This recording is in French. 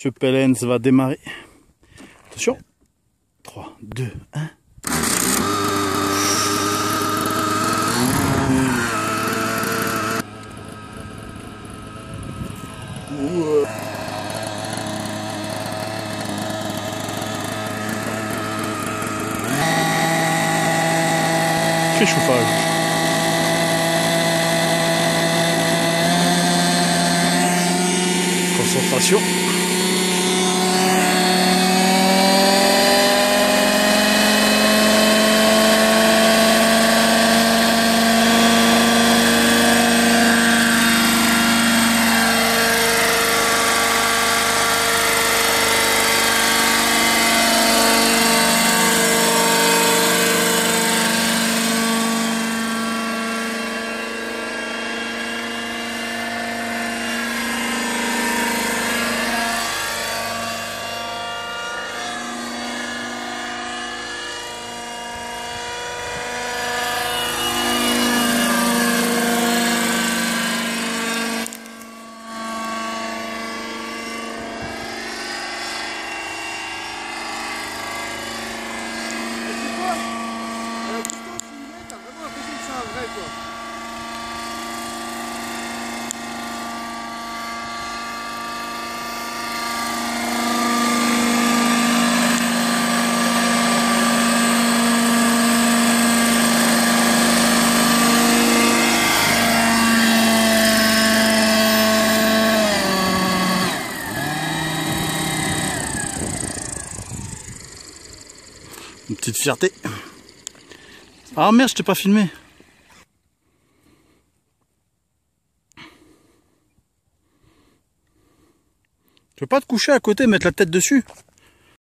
Pelens va démarrer. Attention. 3, 2, 1. Très chauffage. Concentration. Une petite fierté. Ah merde, je t'ai pas filmé. Tu veux pas te coucher à côté, mettre la tête dessus?